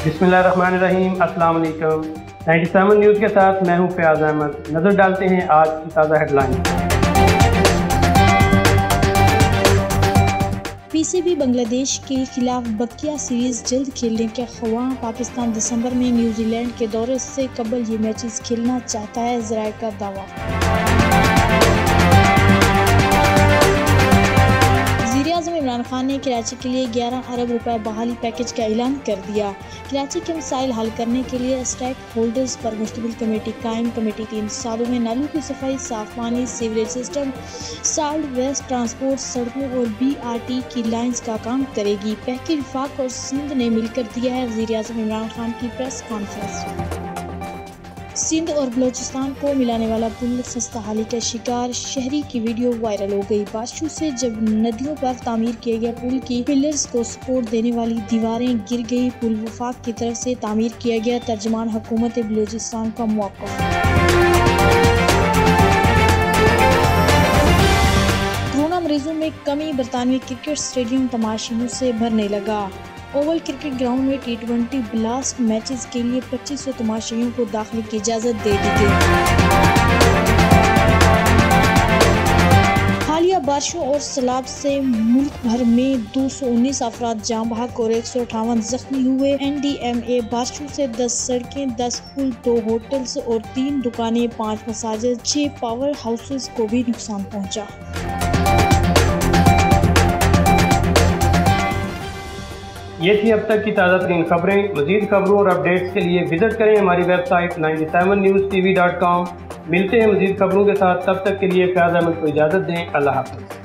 बिस्मिल्लाहिर्रहमानिर्रहीम, अस्सलाम वालेकुम। 97 न्यूज़ के साथ मैं हूं फयाज अहमद। नज़र डालते हैं आज की ताज़ा हेडलाइन। पीसीबी बांग्लादेश के खिलाफ बकिया सीरीज जल्द खेलने के ख्वाह। पाकिस्तान दिसंबर में न्यूजीलैंड के दौरे से कबल ये मैचेस खेलना चाहता है, ज़राए का दावा। वज़ीर-ए-आज़म इमरान खान ने कराची के लिए 11 अरब रुपए बहाली पैकेज का ऐलान कर दिया। कराची के मसाइल हल करने के लिए स्टेक होल्डर्स पर मुश्तमिल कमेटी कायम। कमेटी 3 सालों में नालों की सफाई, साफ पानी, sewerage system, solid waste transport, सड़कों और BRT की लाइंस का काम करेगी। पैकेज वफाक और सिंध ने मिलकर दिया है। वज़ीर-ए-आज़म इमरान खान की प्रेस कॉन्फ्रेंस। सिंध और बलूचिस्तान को मिलाने वाला पुल खस्ताहाली का शिकार, शहरी की वीडियो वायरल हो गई। बारिशों से जब नदियों पर तामीर किए गए पुल की पिलर्स को सपोर्ट देने वाली दीवारें गिर गई। पुल वफाक की तरफ से तामीर किया गया। तर्जुमान हुकूमत बलूचिस्तान का मौक़िफ़। कोरोना मरीजों में कमी, बरतानवी क्रिकेट स्टेडियम तमाशियों से भरने लगा। ओवल क्रिकेट ग्राउंड में T20 ब्लास्ट मैचेस के लिए 2500 तमाशियों को दाखिले की इजाज़त दे दी गई। हालिया बारिशों और सैलाब से मुल्क भर में 219 अफराद जाँ बहक और 158 जख्मी हुए। NDMA बारिशों से 10 सड़कें, 10 पुल, 2 होटल्स और 3 दुकानें, 5 मसाजिद, 6 पावर हाउसेस को भी नुकसान पहुँचा। ये थी अब तक की ताज़ा तरीन खबरें। मज़ीद खबरों और अपडेट्स के लिए विजिट करें हमारी वेबसाइट 97newstv.com। मिलते हैं मज़ीद खबरों के साथ, तब तक के लिए फयाज अहमद को इजाज़त दें। अल्लाह हाफ़िज़।